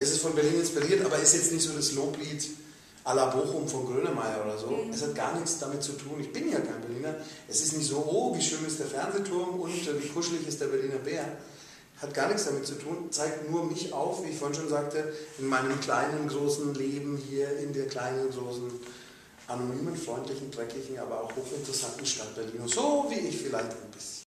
Es ist von Berlin inspiriert, aber ist jetzt nicht so das Loblied à la Bochum von Grönemeyer oder so. Es hat gar nichts damit zu tun. Ich bin ja kein Berliner. Es ist nicht so, oh, wie schön ist der Fernsehturm und wie kuschelig ist der Berliner Bär. Hat gar nichts damit zu tun. Zeigt nur mich auf, wie ich vorhin schon sagte, in meinem kleinen, großen Leben hier in der kleinen, großen, anonymen, freundlichen, dreckigen, aber auch hochinteressanten Stadt Berlin. So wie ich vielleicht ein bisschen.